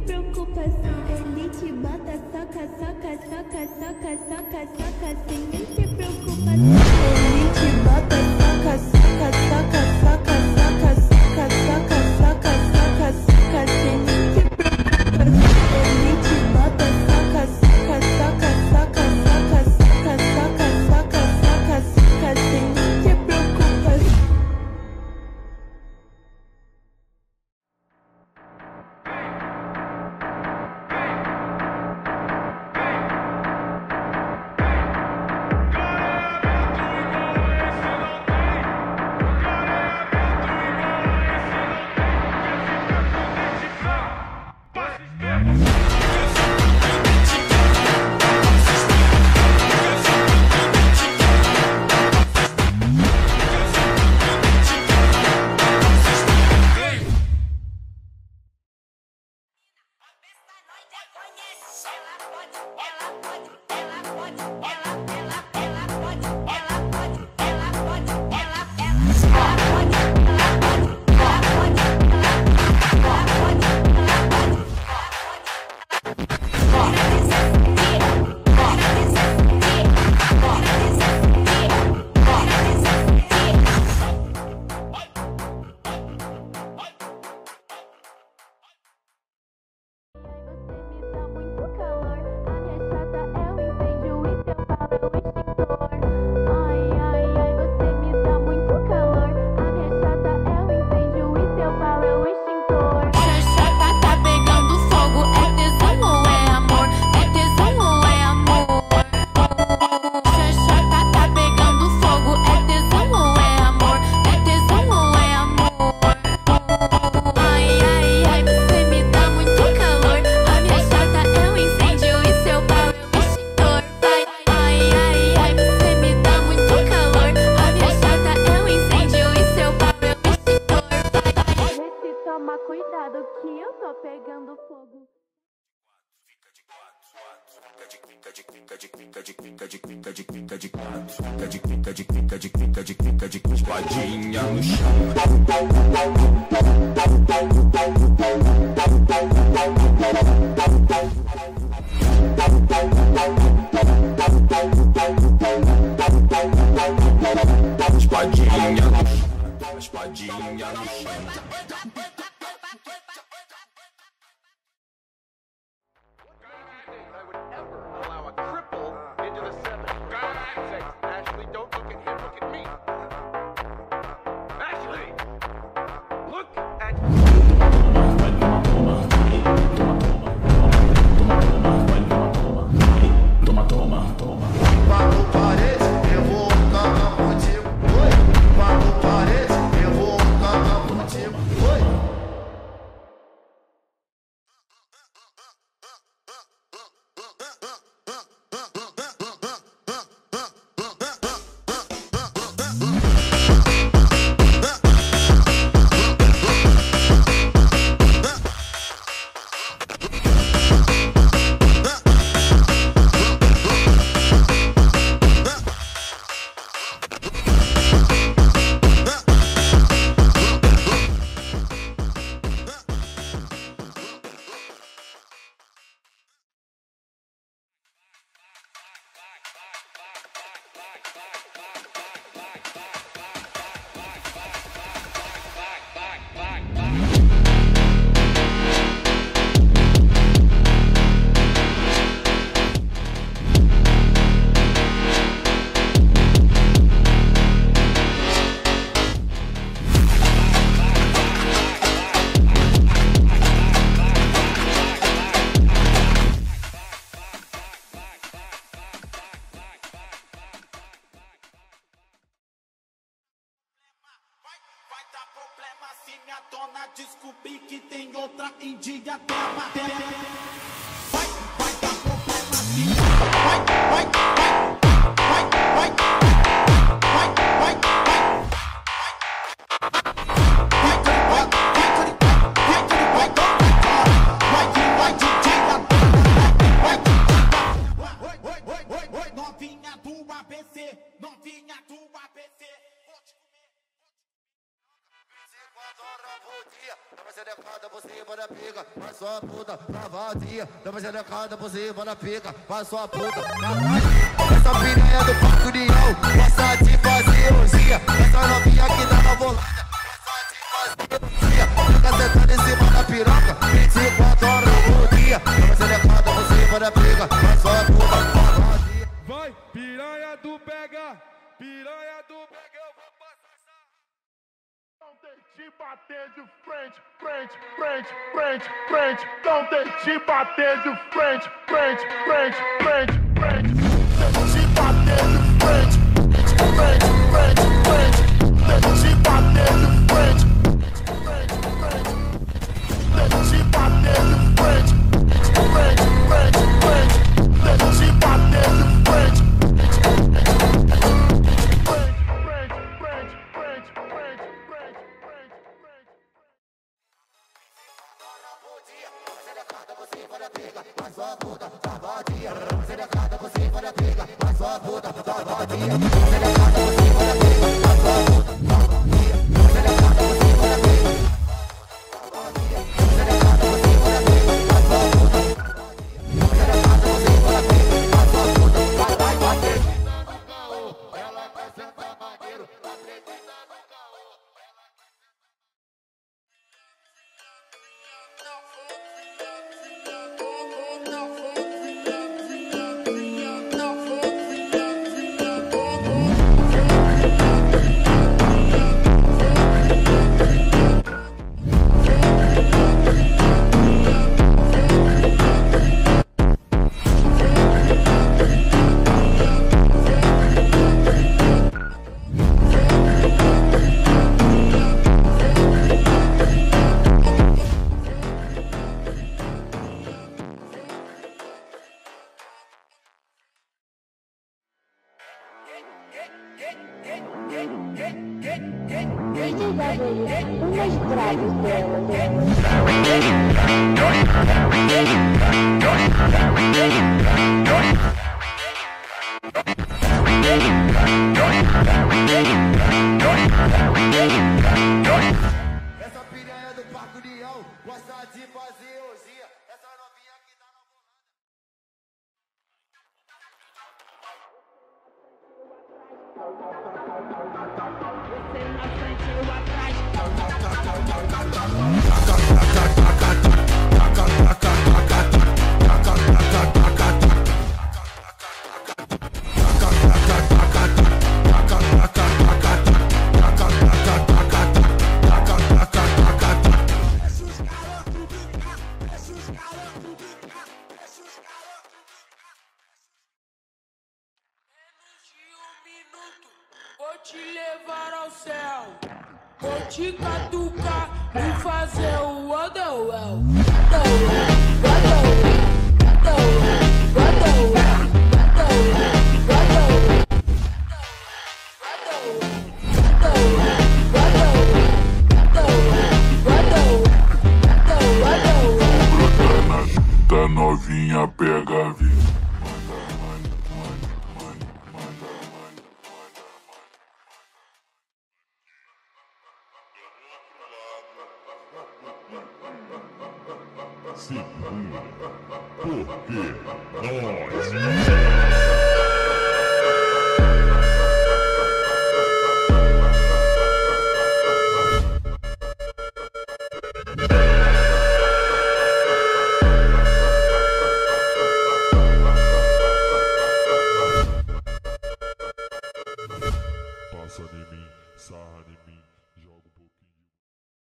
preocupação. Ele te bota, soca, soca, soca, soca, soca, soca, sem nem ter preocupação. Ele te bota, soca, soca, soca, soca, soca, soca, soca, soca, soca, soca, sem nem ter preocupação. Ele te bota, soca, soca, soca, soca, soca, soca, soca, soca, soca, soca, sem nem ter preocupação. Espadinha no chão. Espadinha no chão. Espadinha no chão. Se minha dona descobrir que tem outra em dia dela, vai dar problema sim. Vai novinha do ABC, novinha do ABC. Vou te comer. Adora bom dia. Toma xerecada por cima da pica, vai sua puta, pra vadia. Toma xerecada por cima da pica, vai sua puta, essa piranha do Parque União, gosta de fazer orgia. Essa novinha que dá na bolada, gosta de fazer orgia. Fica sentando em cima da piroca, 24 horas por dia. Toma xerecada por cima da pica, vai sua puta, pra vadia. Vai, piranha do pega, eu vou passar essa. Não deixe bater de frente, frente, frente, frente, frente. Não deixe bater de frente, frente, frente, frente, frente. Deixe bater de frente, frente, frente, frente. Deixe bater de frente, frente, frente. Deixe bater de frente, frente, frente, frente. Deixe bater de frente. Vai sua puta, tá vadia. Você decada por cima da pica, vai sua puta, tá vadia. Você decada por cima da pica, vai sua puta, tá vadia. Você decada por cima da pica, tá vadia. Você decada por cima da pica, vai sua puta, tá vadia. Você decada por cima da pica, vai sua puta, vai bater. Ela quer sentar maneiro, acredita no caô. Umas bragas dela. Essa piranha do Parque União, gosta de fazer orgia. Essa novinha que tá na bolada. Você na frente, eu atrás. Vou te levar ao céu, vou te catucar e fazer o _well. Da novinha pega a vida. Segura, porque nós. Passa em mim, sarra em mim.